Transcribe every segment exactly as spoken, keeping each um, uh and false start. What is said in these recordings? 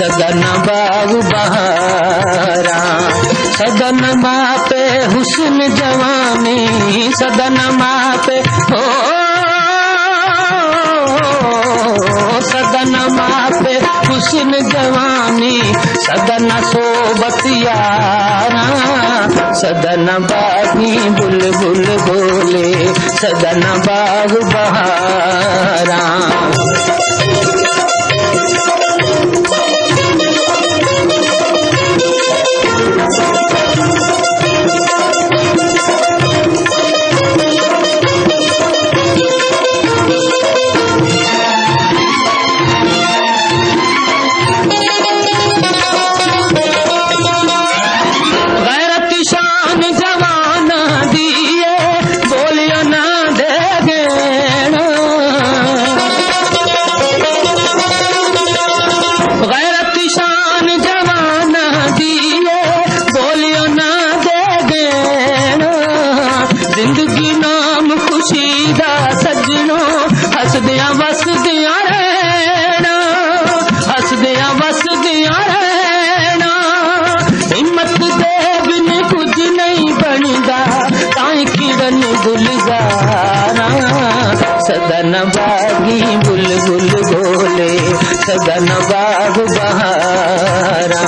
सदन बाग बहारा। सदन माँ पे हुस्न जवानी, सदन माँ पे हो सदन माँ पे हुस्न जवानी, सदन सोबत यारा। सदन बागी बुलबुल बोले, सदन बाग बहारा। जिंदगी नाम खुशी दा सजनो, हसदियां वसदियां रहना, हसदियां वसदियां रहना। हिम्मत दे बिन कुछ नहीं बनदा, ताई किरण गुलजारा। सदन बागी बुलबुल बोले, सदन बाग बहारा।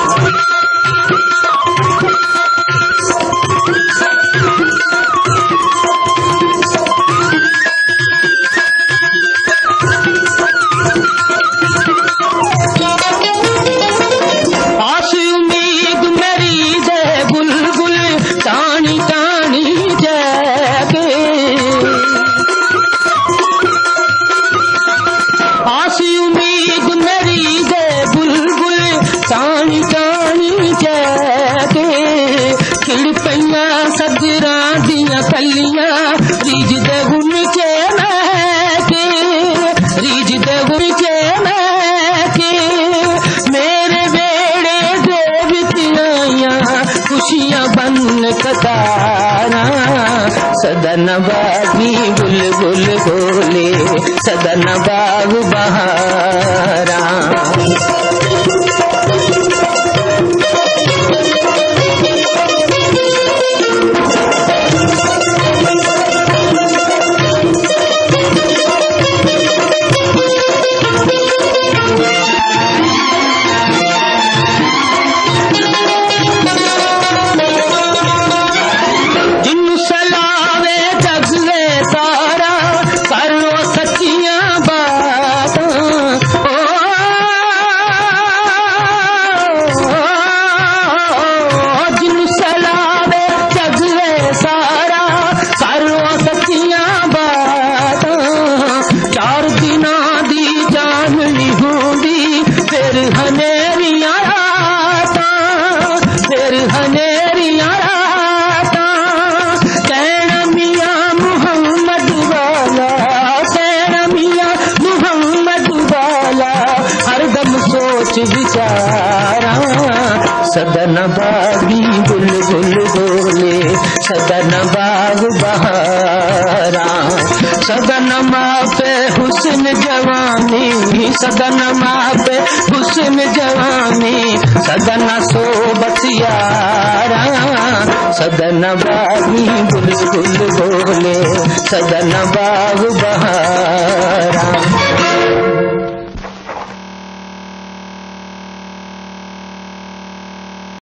रीज दे गुन के मैके, रीज दे गुन के मैके, मेरे बेड़े दे बितियां खुशियां बन कतारा। सदन बागी बुलबुल बोले, सदन बाग बहारा। विचारा सदन बागी बुलबुल बोले, सदन बाग बहारा। सदन माँ पे हुस्न जवानी, सदन माँ पे हुस्न जवानी, सदन सोबत यारा। सदन बागी बुलबुल बोले, सदन बाग बहारा।